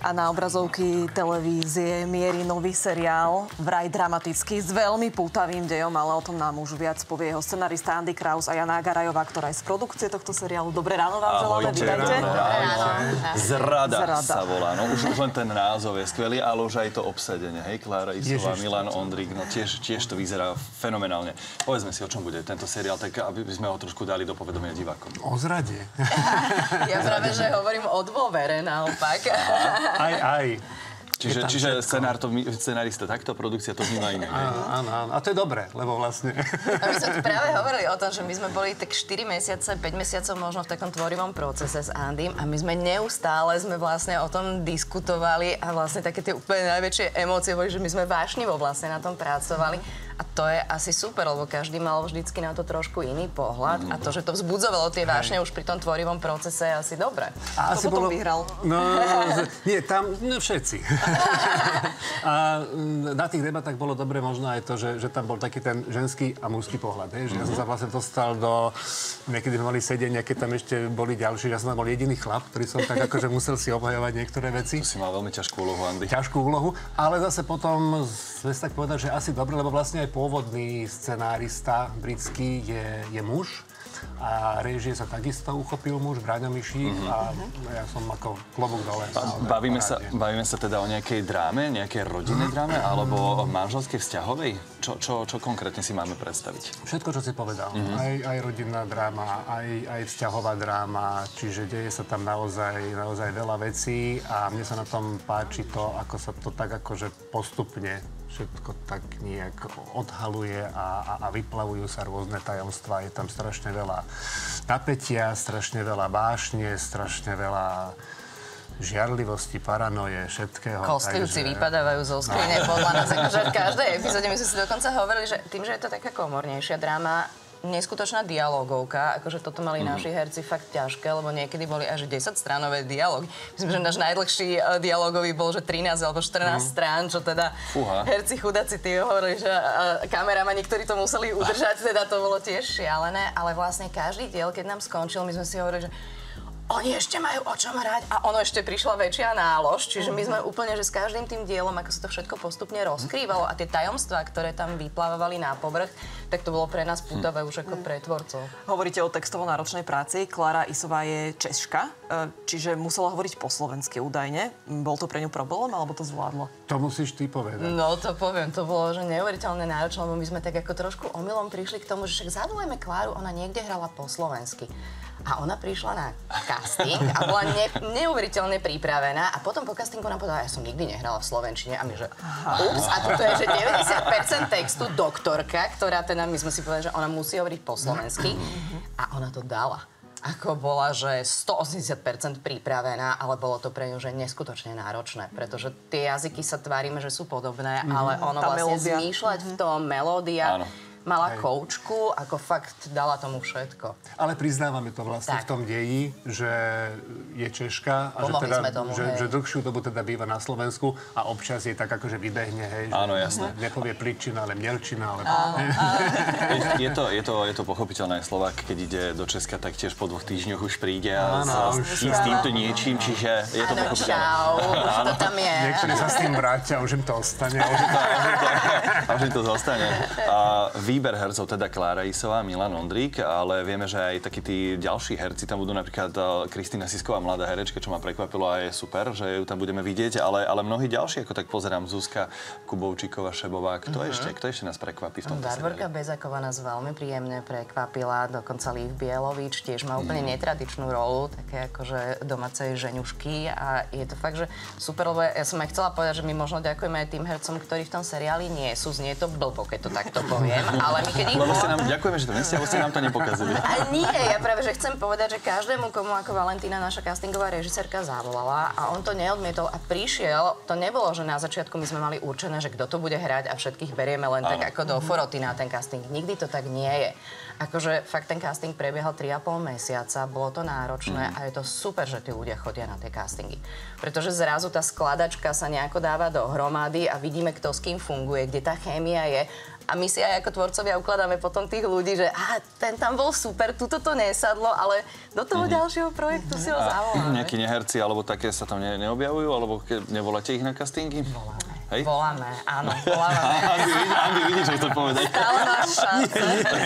A na obrazovky televízie mierí nový seriál, vraj dramatický, s veľmi pútavým dejom, ale o tom nám už viac povie jeho scenarista Andy Kraus a Jana Garajová, ktorá je z produkcie tohto seriálu. Dobré ráno vám želáme, vítajte. Zrada sa volá. No, už len ten názov je skvelý, ale už aj to obsadenie. Hej, Klára Isová, Milan Ondrík, no tiež to vyzerá fenomenálne. Povedzme si, o čom bude tento seriál, tak aby sme ho trošku dali do povedomia divákom. O zrade. Ja práve, že hovorím o dôvere, naopak. Aj. Čiže scenárista takto, produkcia to vníma iné. Áno. A to je dobré, lebo vlastne... A my sme tu práve hovorili o tom, že my sme boli tak 4 mesiace, 5 mesiacov možno v takom tvorivom procese s Andym a my sme neustále vlastne o tom diskutovali a vlastne také tie úplne najväčšie emócie boli, že my sme vášnivo vlastne na tom pracovali. A to je asi super, lebo každý mal vždycky na to trošku iný pohľad a to, že to vzbudzovalo tie vášne už pri tom tvorivom procese je asi dobré. A asi potom vyhral? No, nie, tam všetci. A na tých debatách bolo dobre možno aj to, že tam bol taký ten ženský a mužský pohľad. Že ja som sa vlastne dostal do... Niekedy sme mali sedenia, keď tam ešte boli ďalší. Ja som tam bol jediný chlap, ktorý som tak akože musel si obhajovať niektoré veci. To si mal veľmi ťažkú úlohu, Andy. Ťažkú úlohu, ale zase potom sme si tak povedali, že asi dobre, lebo vlastne aj pôvodný scenárista britský je muž. A réžie sa takisto uchopil muž, Braňo Mišík a ja som ako klobúk dole. Bavíme sa teda o nejakej dráme, nejakej rodinnej dráme, alebo o manželskej vzťahovej? Čo konkrétne si máme predstaviť? Všetko, čo si povedal. Aj rodinná dráma, aj vzťahová dráma, čiže deje sa tam naozaj veľa vecí a mne sa na tom páči to, ako sa to tak akože postupne všetko tak nejak odhaluje a vyplavujú sa rôzne tajomstvá. Je tam strašne veľa napätia, strašne veľa vášne, strašne veľa žiarlivosti, paranoje, všetkého. Kostýmci vypadávajú zo skrine podľa nás. Akože v každej epizóde my sme si dokonca hovorili, že tým, že je to taká komornejšia dráma, neskutočná dialógovka, akože toto mali naši herci fakt ťažké, lebo niekedy boli až 10-stránové dialógy. Myslím, že náš najdlhší dialógový bol, že 13 alebo 14 strán, čo teda herci chudáci tí hovorili, že kameramani, ktorí to museli udržať, teda to bolo tiež šialené, ale vlastne každý diel, keď nám skončil, my sme si hovorili, že oni ešte majú o čom hrať a ono ešte prišla väčšia nálož, čiže my sme úplne, že s každým tým dielom, ako sa to všetko postupne rozkrývalo a tie tajomstvá, ktoré tam vyplávali na povrch, tak to bolo pre nás pútavé už ako pre tvorcov. Hovoríte o textovo náročnej práci. Klára Isová je Češka, čiže musela hovoriť po slovensky údajne. Bol to pre ňu problém, alebo to zvládlo? To musíš ty povedať. No to poviem, to bolo že neuveriteľne náročné, lebo my sme tak ako trošku omylom prišli k tomu, že však zavolajme Kláru, ona niekde hrala po slovensky. A ona prišla na casting a bola neuveriteľne pripravená a potom po castingu nám povedala, ja som nikdy nehrala v slovenčine a my že ups, a toto je, že 90% textu doktorka, ktorá teda, my sme si povedali, že ona musí hovoriť po slovensky a ona to dala. Ako bola, že 180% pripravená, ale bolo to pre ňu, že neskutočne náročné, pretože tie jazyky sa tvárime, že sú podobné, ale ono vlastne zmýšľať v tom melódia. Mala koučku, ako fakt dala tomu všetko. Ale priznávame to vlastne v tom deji, že je Češka a že dlhšiu dobu teda býva na Slovensku a občas je tak akože vybehne, hej, áno, jasné. Nepovie pličina, ale mielčina, ale... Je to pochopiteľné. Slovák, keď ide do Česka, tak tiež po 2 týždňoch už príde a s týmto niečím, čiže je to pochopiteľné. Áno, čau, to tam je. Niektorí sa s tým vrátia, už im to ostane. Už im to zostane. Výber hercov, teda Klára Isová, Milan Ondrík, ale vieme, že aj takí tí ďalší herci tam budú, napríklad Kristýna Sisková, mladá herečka, čo ma prekvapilo a je super, že ju tam budeme vidieť, ale mnohí ďalší, ako tak pozerám, Zuzka Kubovčíková, Šebová, kto ešte nás prekvapí v tomto seriáli? Bárborka Bezáková nás veľmi príjemne prekvapila, dokonca Lív Bielovič tiež má úplne netradičnú rolu, také akože domácej ženiušky a je to fakt, že super, lebo ja som aj chcela povedať, že my možno ďakujeme aj tým hercom, ktorí v tom seriáli nie sú, znie to blbo, keď to takto poviem. Ale my keď ďakujeme, že to neste, alebo ste nám to nepokazili. A nie, ja práve, že chcem povedať, že každému, komu ako Valentína, naša castingová režisérka, zavolala a on to neodmietol a prišiel. To nebolo, že na začiatku my sme mali určené, že kto to bude hrať a všetkých berieme len tak ako do foroty na ten casting. Nikdy to tak nie je. Akože fakt ten casting prebiehal 3,5 mesiaca, bolo to náročné a je to super, že tí ľudia chodia na tie castingy. Pretože zrazu tá skladačka sa nejako dáva dohromady a vidíme, kto s kým funguje, kde tá chémia je. A my si aj ako tvorcovia ukladáme potom tých ľudí, že ten tam bol super, tuto to nesadlo, ale do toho ďalšieho projektu si ho zavoláme. Nejakí neherci alebo také sa tam neobjavujú? Alebo nevoláte ich na castingy? Voláme. Hej? Voláme, áno, voláme. Andy, vidíš, že to povedať. Stále máš šance.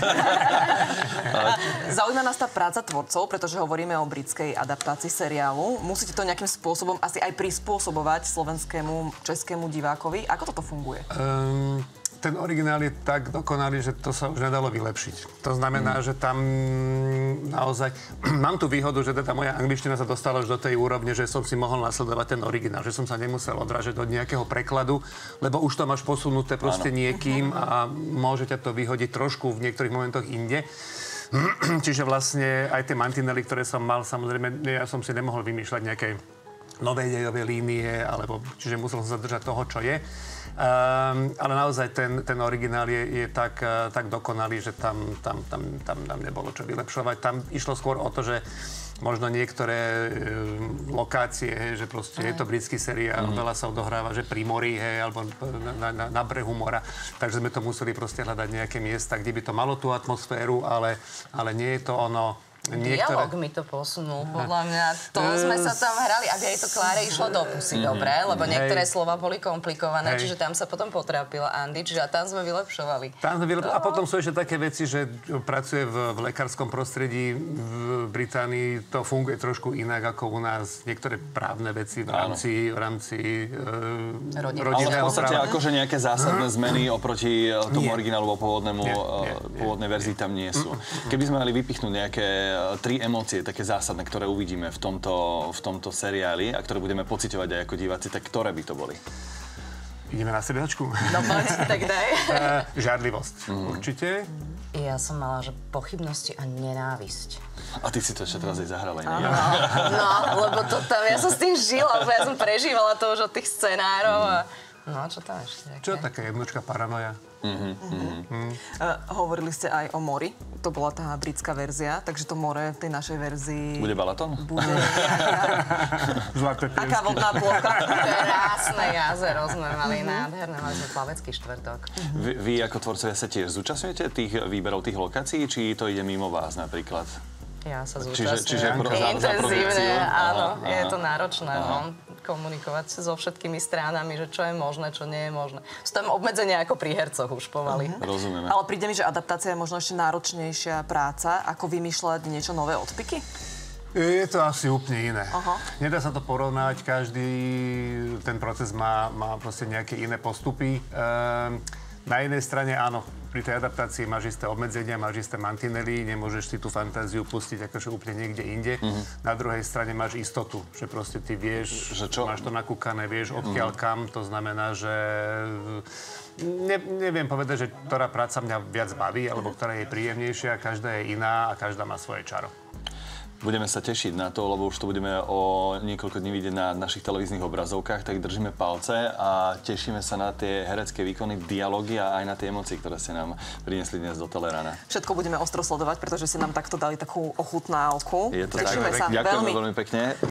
Zaujíma nás tá práca tvorcov, pretože hovoríme o britskej adaptácii seriálu. Musíte to nejakým spôsobom asi aj prispôsobovať slovenskému, českému divákovi. Ako toto funguje? Ten originál je tak dokonalý, že to sa už nedalo vylepšiť. To znamená, že tam naozaj... Mám tu výhodu, že teda moja angličtina sa dostala už do tej úrovne, že som si mohol nasledovať ten originál, že som sa nemusel odrážať od nejakého prekladu, lebo už to máš posunuté proste niekým a môže ťa to vyhodiť trošku v niektorých momentoch inde. Čiže vlastne aj tie mantinely, ktoré som mal, samozrejme, ja som si nemohol vymýšľať nejaké nové dejové línie, čiže musel som sa držať toho, čo je. Ale naozaj ten originál je tak dokonalý, že tam nebolo čo vylepšovať. Tam išlo skôr o to, že možno niektoré lokácie, že proste je to britský seriál, veľa sa odohráva, že pri mori, alebo na brehu mora. Takže sme to museli proste hľadať nejaké miesta, kde by to malo tú atmosféru, ale nie je to ono. Dialóg mi to posunul, podľa mňa. To sme sa tam hrali, aby aj to Kláre išlo do pusy, dobre? Lebo niektoré slova boli komplikované, čiže tam sa potom potrápila Andy, čiže tam sme vylepšovali. A potom sú ešte také veci, že pracuje v lekárskom prostredí v Británii, to funguje trošku inak ako u nás. Niektoré právne veci v rámci rodinného práva. Ale v podstate akože nejaké zásadné zmeny oproti tomu originálu pôvodnej verzii tam nie sú. Keby sme mali vypichnúť nejaké 3 emócie, také zásadné, ktoré uvidíme v tomto seriáli a ktoré budeme pociťovať aj ako diváci, tak ktoré by to boli? Ideme na striedačku? No poď, tak daj. Žiarlivosť, určite. Ja som mala, že pochybnosti a nenávisť. A ty si to ešte teraz aj zahrala, nie? No, lebo to tam, ja som s tým žila, lebo ja som prežívala to už od tých scenárov a... No, čo tam ešte? Čo taká jednočka paranoja? Hovorili ste aj o mori. To bola tá britská verzia, takže to more v tej našej verzii... Bude Balaton? Bude taká vodná plocha. Krásne jazero sme mali, nádherné. Mali sme plavecký štvrtok. Vy ako tvorcovia sa tiež zúčastňujete tých výberov tých lokácií, či to ide mimo vás napríklad? Ja sa zúčastňujem. Čiže intenzívne, áno. Je to náročné, komunikovať so všetkými stránami, že čo je možné, čo nie je možné. Sú tam obmedzenia ako pri hercoch už pomaly. Rozumieme. Ale príde mi, že adaptácia je možno ešte náročnejšia práca, ako vymýšľať niečo nové odpiky? Je to asi úplne iné. Nedá sa to porovnať, každý ten proces má proste nejaké iné postupy. Na jednej strane áno, pri tej adaptácii máš isté obmedzenia, máš isté mantinely, nemôžeš si tú fantáziu pustiť akože úplne niekde inde. Na druhej strane máš istotu, že proste ty vieš, máš to nakúkané, vieš odkiaľ kam, to znamená, že neviem povedať, že ktorá práca mňa viac baví, alebo ktorá je príjemnejšia, každá je iná a každá má svoje čaro. Budeme sa tešiť na to, lebo už to budeme o niekoľko dní vidieť na našich televíznych obrazovkách, tak držíme palce a tešíme sa na tie herecké výkony, dialógy a aj na tie emócie, ktoré ste nám priniesli dnes do Telerana. Všetko budeme ostro sledovať, pretože ste nám takto dali takú ochutnávku. Je to Tešíme tak. sa Ďakujeme veľmi pekne.